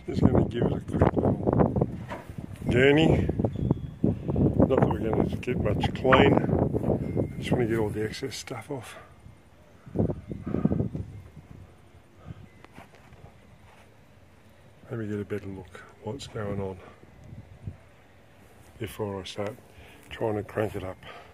Just going to give it a quick little gurney. Not that we're going to get much clean. I just want to get all the excess stuff off. Maybe get a better look what's going on before I start trying to crank it up.